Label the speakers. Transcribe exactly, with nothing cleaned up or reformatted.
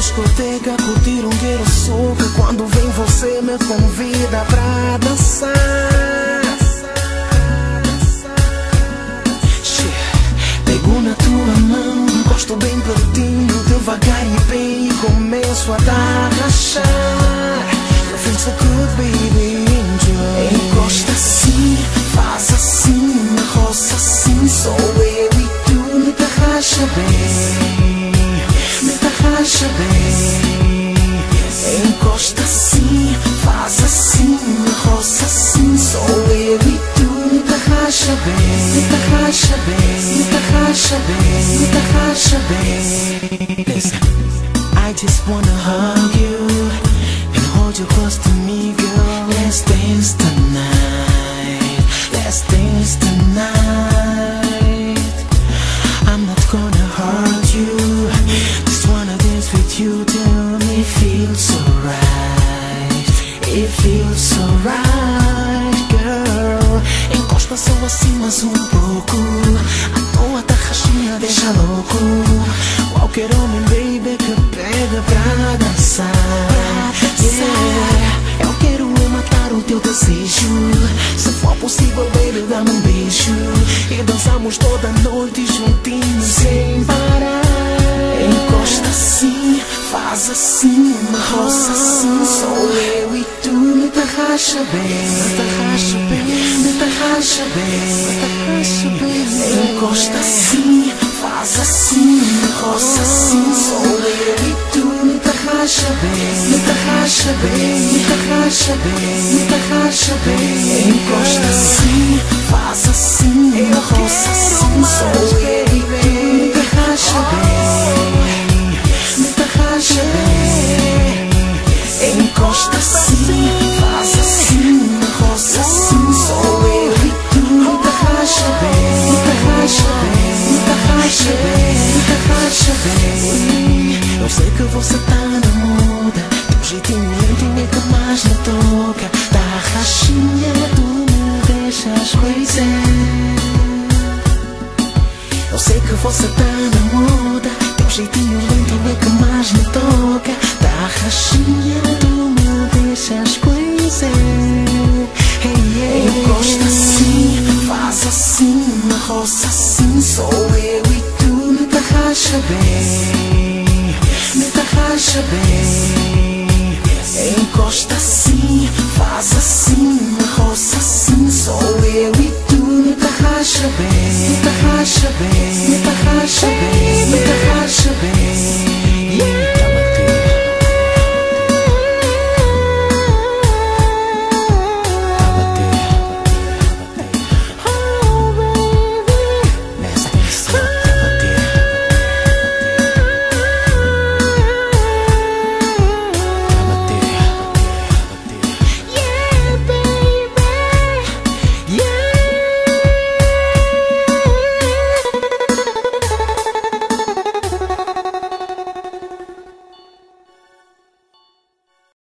Speaker 1: discoteca, curtir um gueiro Zouk. Quando vem você me convida pra dançar. Pego na tua mão, encosto bem pertinho, devagar e bem, e começo a dar rachar. You feel so good, baby, enjoy. Encosta assim, faz assim, me roça assim, sou eu e tu, me tarraxa bem, me tarraxa bem. Encosta assim, faz assim, me roça assim, sou eu e tu, me tarraxa bem, me tarraxa bem, me tarraxa bem, me tarraxa bem. Listen, I just wanna hug you and hold you close to me, girl. Let's dance tonight, let's dance tonight. I'm not gonna hurt you, just wanna dance with you till me feels so right. It feels so right, girl. Encosta só assim mais um pouco, a tua tarraxinha deixa louco. Qualquer homem, baby, que pega pra dançar. Yeah, eu quero é matar o teu desejo. Se for possível, baby, dá-me um beijo e dançamos toda a noite juntinhos sem parar. Encosta assim, faz assim, me roça assim, sou eu e tu, me tarraxa bem, me tarraxa bem, me tarraxa bem, me tarraxa bem. Encosta assim, faz assim, me roça assim, sou eu e tu, me tarraxa bem, me tarraxa bem, me tarraxa bem, me tarraxa bem. Encosta assim, faz assim, me roça assim, sou eu e tu, me tarraxa bem, me tarraxa bem. Encosta assim, faz assim, me roça assim, sou eu e tu, me tarraxa bem, me tarraxa bem, me tarraxa bem, me tarraxa bem. Eu sei que você tá na moda, teu jeitinho lento é que mais me toca. Tarraxinha, tu me deixas crazy. Eu sei que você tá na moda, teu jeitinho lento é que mais me toca. Tarraxinha, tu me deixas crazy. Hey, yeah. Encosta assim, faz assim, me roça assim, sou eu e tu, me tarraxa bem, me tarraxa bem. Encosta assim, faz assim, me roça assim, sou eu e tu, me tarraxa bem, me tarraxa bem, me tarraxa bem.